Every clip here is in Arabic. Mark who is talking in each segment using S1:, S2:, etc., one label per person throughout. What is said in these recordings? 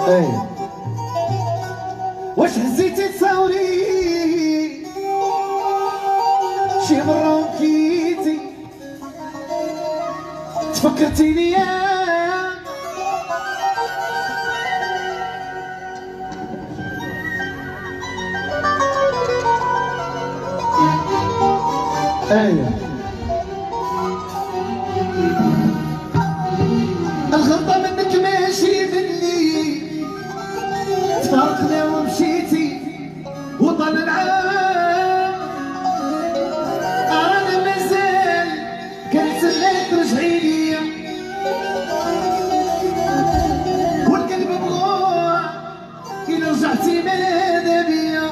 S1: ايه واش هزيتي تصاوري شي مرة وبكيتي تفكرتي ليا ايه الغلطة منك ماشي مني تفارقنا ومشيتي وطال العام انا مازال كنتسناك ترجعي ليا والقلب بغا إلا رجعتي ماذا بيا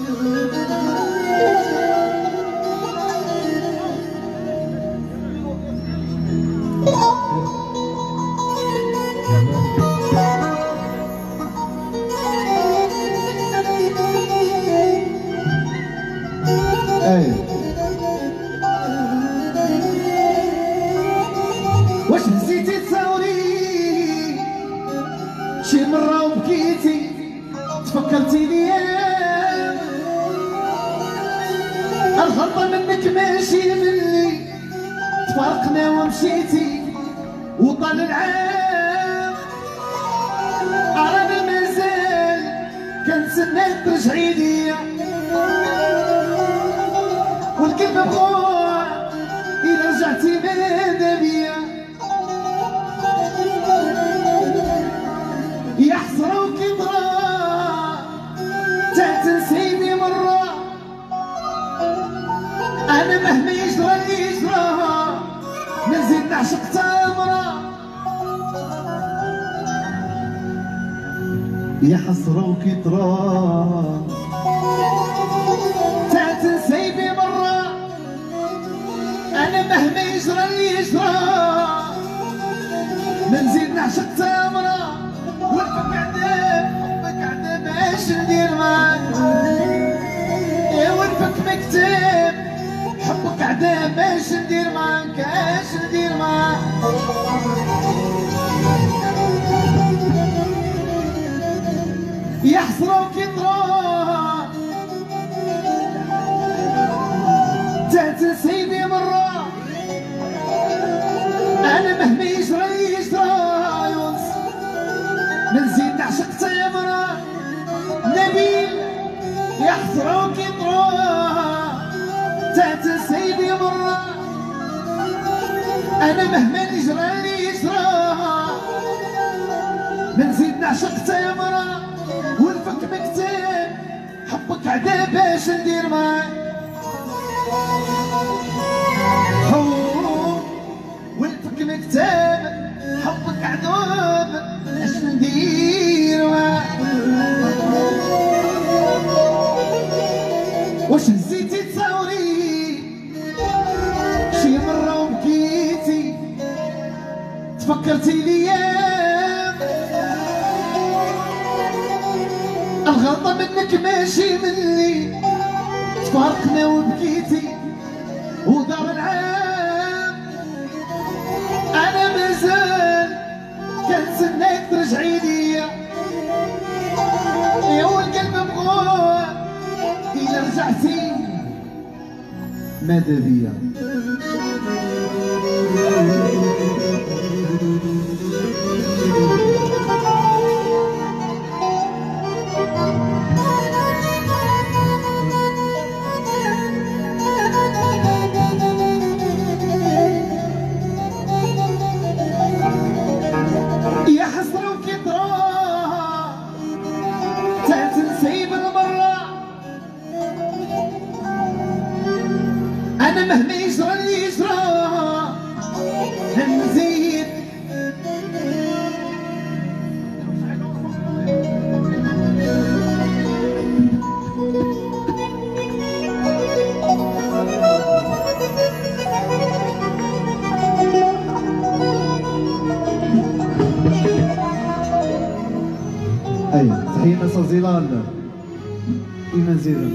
S1: واش هزيتي تصاوري شي مرة وبكيتي تفكرتي ليا الغلطة منك ماشي مني تفارقنا ومشيتي وطال العام انا مازال كنتسناك ترجعي ليا والقلب بغا إلا رجعتي ماذا بيا يا حسرة وكبرى تا تنسيني مرة أنا مهما يجرى اللي يجرى ما نزيد نعشق تامرة يا حسرة وكبرى تا تنسيني مرة أنا مهما يجرى اللي يجرى ما نزيد نعشق تامرة والفك عذاب حبك عذاب اش ندير معاك يا والفك مكتاب حبك عذاب اش ندير معاك اش ندير معاك يا حسرة وكثرة تا تنسيني مرة أنا مهما يجرى اللي يجرى ما نزيد نعشق تامرة نبيل يا حسرة وكثرة تا تنسيني مرة أنا مهما يجرى اللي يجرى ما نزيد نعشق تامرة والفك مكتاب حبك عذاب اش ندير معاك والفك مكتاب حبك عذاب اش ندير معاك واش هزيتي تصاوري شي مرة وبكيتي تفكرتي ليا الغلطة منك ماشي مني تفارقنا وبكيتي ودار العام انا مازال كنتسناك ترجعي ليا يا والقلب بغا إلا رجعتي ماذا بيا يا حسرة وكثرة تا تنسي بالمرة أنا مهما يجرى اللي يجرى نزيد أيوة تحية صازيلان إيمان زيدان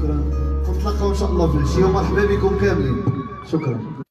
S1: شكرا، نتلاقاو ان شاء الله في العشيه ومرحبا بكم كاملين. شكرا.